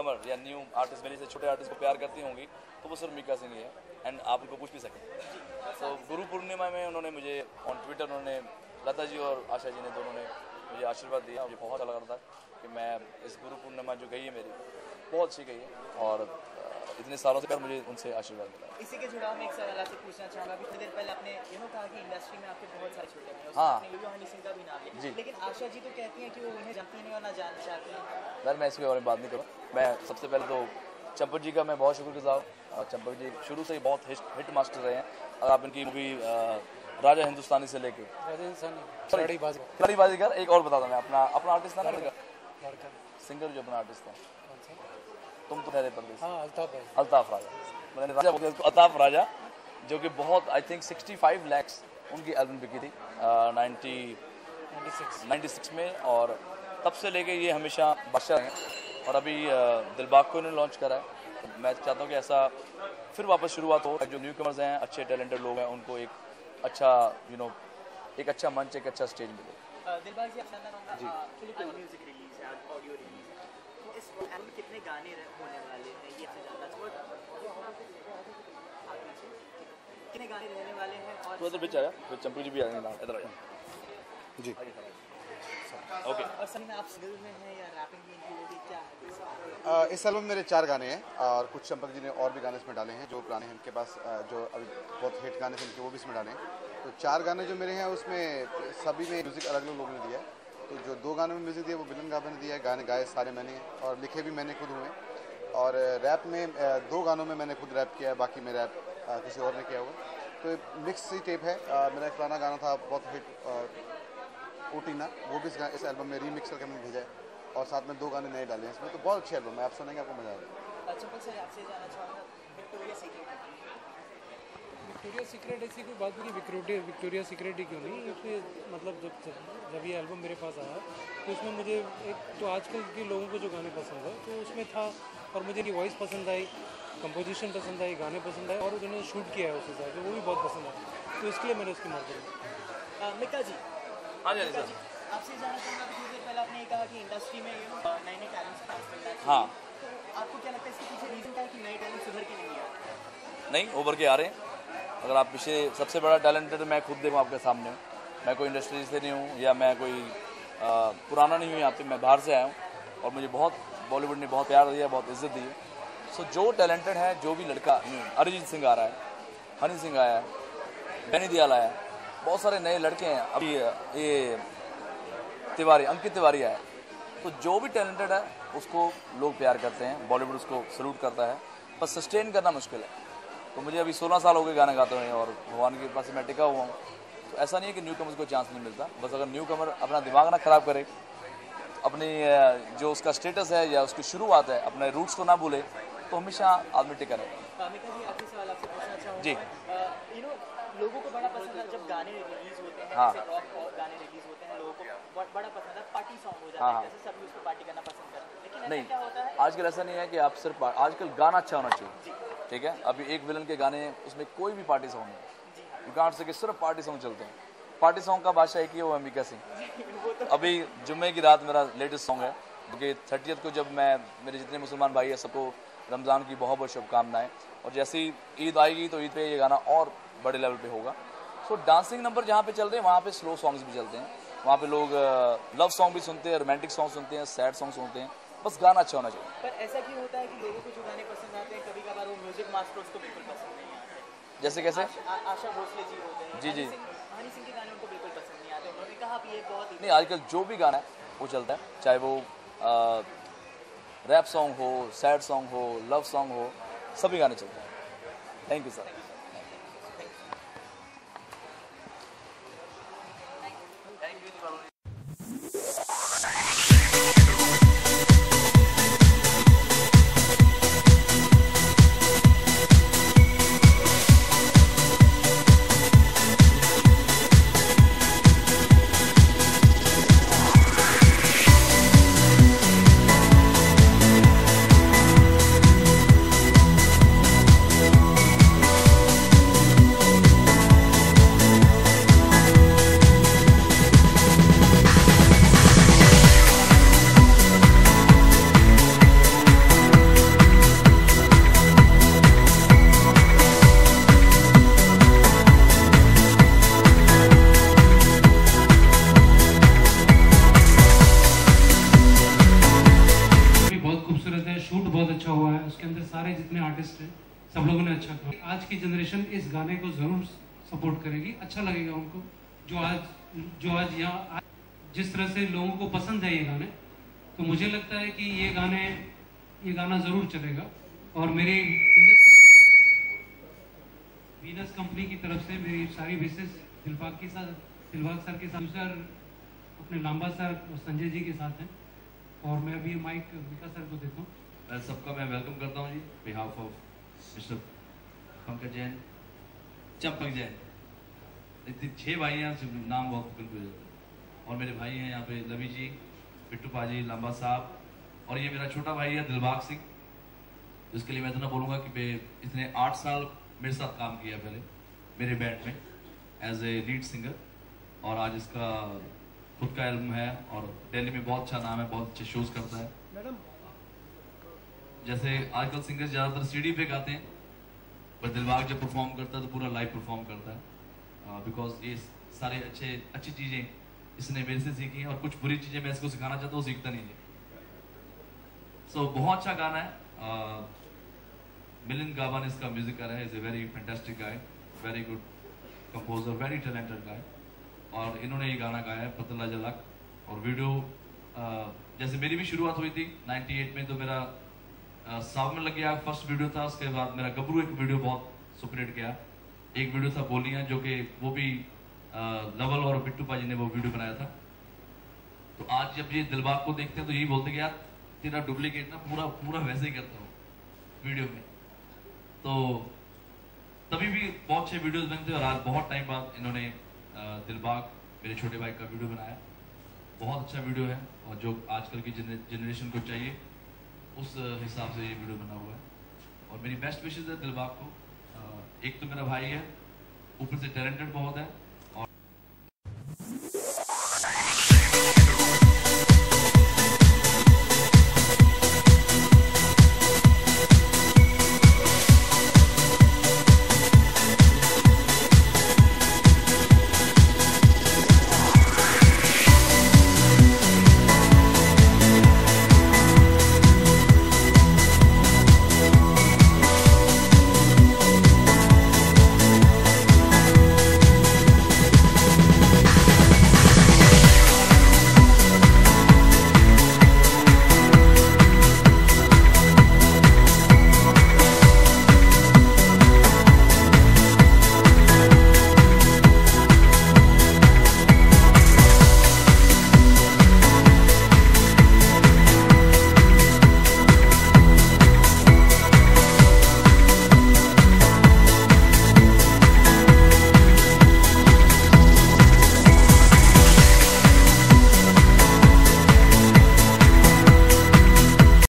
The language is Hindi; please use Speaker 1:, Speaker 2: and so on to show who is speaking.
Speaker 1: कमर या न्यू आर्टिस्ट मेरे से छोटे आर्टिस्ट को प्यार करती होंगी तो वो सिर्फ मीका सिंह ही है। एंड आप उनको पूछ भी सकें। तो गुरु पूर्णिमा में उन्होंने मुझे ऑन ट्विटर उन्होंने लता जी और आशा जी ने दोनों ने मुझे आशीर्वाद दिया। मुझे बहुत अच्छा लग रहा था कि मैं इस गुरु पूर्णिमा जो गई है मेरी बहुत अच्छी गई है और इतने सालों से मुझे उनसे आशीर्वाद मिला।
Speaker 2: इसी के जुड़ाव में एक सवाल आपसे पूछना चाहूँगा। अभी थोड़ी देर पहले आपने कहा कि इंडस्ट्री में आपके बहुत सारे छोटे हैं, उसमें हनी सिंह का भी नाम लिया, लेकिन आशा जी तो कहती हैं कि वो उन्हें जानती नहीं और ना जानना चाहती हैं।
Speaker 1: यार मैं इसके बारे में बात नहीं करूँ। मैं सबसे पहले तो चंपक जी का मैं बहुत शुक्रगुजार हूँ और चंपक जी शुरू से ही बहुत हिट मास्टर रहे हैं। अगर आप इनकी मूवी राजा हिंदुस्तानी से लेके खिलाड़ी बाजीगर, एक और बता दूँ मैं अपना आर्टिस्ट था ना सिंगर जो अपना आर्टिस्ट था तुम तो ठहरे परदेसी, अल्ताफ राजा, मैंने राजा बोला उसको, अल्ताफ राजा, जो कि बहुत आई थिंक 65 lakhs उनकी एल्बम बिकी थी 96 में। और तब से लेके ये हमेशा बादशाह हैं और अभी दिलबाग को इन्होंने लॉन्च करा है। मैं चाहता हूँ कि ऐसा फिर वापस शुरुआत हो। जो न्यू कमर्स हैं, अच्छे टैलेंटेड लोग हैं, उनको एक अच्छा एक अच्छा मंच, एक अच्छा स्टेज मिले।
Speaker 2: दिलबाग जी म्यूजिक रिलीज है, ऑडियो रिलीज है, तो इस एल्बम में कितने गाने होने वाले हैं ये आपसे जानना चाहूँगा। कितने गाने रहने वाले हैं और
Speaker 1: तो इधर बीच आया, फिर चंपू जी भी आएंगे, इधर आया जी। ओके,
Speaker 2: और सही में आप सिंगल में हैं या रैपिंग भी इनकी होगी, क्या है?
Speaker 3: इस एल्बम में मेरे 4 गाने हैं और कुछ चंपक जी ने और भी गाने इसमें डाले हैं जो पुराने हैं इनके पास, जो अभी बहुत हिट गाने थे इनके वो भी इसमें डाले हैं। तो 4 गाने जो मेरे हैं उसमें सभी में म्यूज़िक अलग अलग लोगों ने दिया है। तो जो 2 गानों में म्यूज़िक दिया वो बिलन गाबा ने दिया है, गाने गाए सारे मैंने और लिखे भी मैंने खुद हुए। और रैप में 2 गानों में मैंने खुद रैप किया है, बाकी में रैप किसी और ने किया हुआ। तो मिक्स ही टेप है। मेरा एक पुराना गाना था बहुत हिट ओटीना, वो भी इस एल्बम में रीमिक्स करके मैंने भेजा है और साथ में 2 गाने नए डाले हैं इसमें। तो बहुत अच्छी एल्बम है, आप सुनेंगे आपको मजा आएगा।
Speaker 2: अच्छा सर, आपसे जानना चाहूँगा विक्टोरिया
Speaker 4: सीक्रेट ऐसी कोई बात नहीं, विक्टोरिया सीक्रेट ही क्यों नहीं, इसमें मतलब जब ये एल्बम मेरे पास आया तो उसमें मुझे एक तो आजकल के लोगों को जो गाने पसंद है तो उसमें था और मुझे की वॉइस पसंद आई, कंपोजिशन पसंद आई, गाने पसंद आए और उन्होंने शूट किया है उस हिसाब से, वो भी बहुत पसंद आया, तो इसके लिए मैंने उसकी मार्क करी।
Speaker 2: मिका जी,
Speaker 1: हाँ जी सर,
Speaker 2: आपसे जानना चाहूँगा कि थोड़ी देर पहले आपने कहा कि इंडस्ट्री में नए नए टैलेंट्स चांस मिलना चाहिए।
Speaker 1: हाँ,
Speaker 2: तो आपको क्या लगता है इसके पीछे रीज़न क्या है कि नए टैलेंट उभर के नहीं आ
Speaker 1: नहीं उभर के आ रहे हैं। अगर आप पीछे सबसे बड़ा टैलेंटेड मैं खुद देखूँ आपके सामने हूँ, मैं कोई इंडस्ट्री से नहीं हूँ या मैं कोई पुराना नहीं हूँ यहाँ पे, मैं बाहर से आया हूँ और मुझे बहुत बॉलीवुड ने बहुत प्यार दिया, बहुत इज्जत दी है। सो जो टैलेंटेड है, जो भी लड़का, अरिजीत सिंह आ रहा है, हनी सिंह आया है, बैनी दयाल आया है, बहुत सारे नए लड़के हैं, अभी ये तिवारी, अंकित तिवारी आया है। तो जो भी टैलेंटेड है उसको लोग प्यार करते हैं, बॉलीवुड उसको सल्यूट करता है, पर सस्टेन करना मुश्किल है। तो मुझे अभी 16 साल हो गए गाने गाते हुए और भगवान के पास मैं टिका हुआ हूँ। तो ऐसा नहीं है कि न्यू कमर्स को चांस नहीं मिलता, बस अगर न्यू कमर अपना दिमाग ना ख़राब करे, अपनी जो उसका स्टेटस है या उसकी शुरुआत है, अपने रूट्स को ना भूले, तो हमेशा आदमी टिका रहेगा। जी,
Speaker 2: लोगों को बड़ा पसंद है जब गाने रिलीज होते हैं,
Speaker 1: हाँ,
Speaker 2: रॉक गाने रिलीज होते हैं, लोगों को बड़ा पसंद है, पार्टी सॉन्ग हो जाता है, जैसे सभी उसको पार्टी करना पसंद करते हैं, लेकिन
Speaker 1: नहीं,
Speaker 2: क्या होता है
Speaker 1: आजकल ऐसा नहीं है कि आप सिर्फ, आजकल गाना अच्छा होना चाहिए, ठीक है। अभी एक विलन के गाने उसमें कोई भी पार्टी सॉन्ग नहीं, यू कांट से कि सिर्फ पार्टी सॉन्ग चलते हैं। पार्टी सॉन्ग का बादशाह एक ही है, वो मीका सिंह। अभी जुम्मे की रात मेरा लेटेस्ट सॉन्ग है, क्योंकि 30th को जब मैं, मेरे जितने मुसलमान भाई हैं सबको रमज़ान की बहुत बहुत शुभकामनाएं, और जैसे ही ईद आएगी तो ईद पे ये गाना और बड़े लेवल पे होगा। सो डांसिंग नंबर जहाँ पे चल रहे हैं वहाँ पे स्लो सॉन्ग्स भी चलते हैं, वहाँ पे लोग लव सॉन्ग भी सुनते हैं, रोमांटिक सॉन्ग सुनते हैं, सैड सॉन्ग सुनते हैं, बस गाना अच्छा होना चाहिए।
Speaker 2: पर ऐसा क्यों होता है कि लोगों को जो गाने पसंद आते हैं कभी कभार वो म्यूजिक मास्टर उसको बिल्कुल पसंद नहीं आते?
Speaker 1: जैसे कैसे?
Speaker 2: आशा भोसले जी होते हैं,
Speaker 1: जी जी,
Speaker 2: हनी सिंह के गाने उनको बिल्कुल पसंद नहीं आते, उन्होंने कहा कि ये बहुत
Speaker 1: नहीं, आजकल जो भी गाना है वो चलता है, चाहे वो रैप सॉन्ग हो, सैड सॉन्ग हो, लव सॉन्ग हो, सभी गाने चलते हैं। Thank you sir.
Speaker 4: खूबसूरत है, शूट बहुत अच्छा हुआ है, उसके अंदर सारे जितने आर्टिस्ट हैं सब लोगों ने अच्छा काम। आज की जनरेशन इस गाने को ज़रूर सपोर्ट करेगी, अच्छा लगेगा उनको। जो आज यहाँ जिस तरह से लोगों को पसंद है ये गाने, तो मुझे लगता है कि ये गाना ज़रूर चलेगा। और मेरी वीनस कंपनी की तरफ से मेरी सारी विशेष दिलबाग सर के साथ, सर अपने लांबा सर और संजय जी के साथ हैं। और मैं अभी माइक विकास सर को देता हूँ।
Speaker 1: सबका मैं वेलकम करता हूँ जी, behalf of mister Pankaj Jain, Champak Jain. इतनी 6 भाई हैं, नाम बहुत मुश्किल हो जाता है। और मेरे भाई हैं यहाँ पे लवी जी, बिट्टू पाजी, लांबा साहब, और ये मेरा छोटा भाई है दिलबाग सिंह। इसके लिए मैं इतना बोलूँगा कि इसने 8 साल मेरे साथ काम किया पहले मेरे बैंड में एज ए लीड सिंगर, और आज इसका खुद का एल्बम है और दिल्ली में बहुत अच्छा नाम है, बहुत अच्छे शोज करता है। मैडम जैसे आजकल सिंगर ज़्यादातर सीडी पे गाते हैं, पर दिलबाग जब परफॉर्म करता है तो पूरा लाइव परफॉर्म करता है, बिकॉज ये सारे अच्छी चीज़ें इसने मेरे से सीखी हैं, और कुछ बुरी चीज़ें मैं इसको सिखाना चाहता हूँ, सीखता नहीं है। सो बहुत अच्छा गाना है। मिलिंद गाबन इसका म्यूजिक कर रहा है, is a very fantastic guy, very good composer, very talented guy. और इन्होंने ये गाना गाया है पतला जलक। और वीडियो जैसे मेरी भी शुरुआत हुई थी 98 में, तो मेरा सावन में लग गया फर्स्ट वीडियो था। उसके बाद मेरा गबरू एक वीडियो बहुत सुपरहिट गया। एक वीडियो था बोलियां, जो कि वो भी लवल और बिट्टू पाजी ने वो वीडियो बनाया था। तो आज जब ये दिलबाग को देखते हैं तो यही बोलते कि यार तेरा डुप्लीकेट ना पूरा वैसे ही करता हूँ वीडियो में। तो तभी भी बहुत अच्छे वीडियोस बनते, और आज बहुत टाइम बाद इन्होंने दिलबाग मेरे छोटे भाई का वीडियो बनाया। बहुत अच्छा वीडियो है, और जो आजकल की जनरेशन को चाहिए उस हिसाब से ये वीडियो बना हुआ है। और मेरी बेस्ट विशेस है दिलबाग को। एक तो मेरा भाई है, ऊपर से टैलेंटेड बहुत है,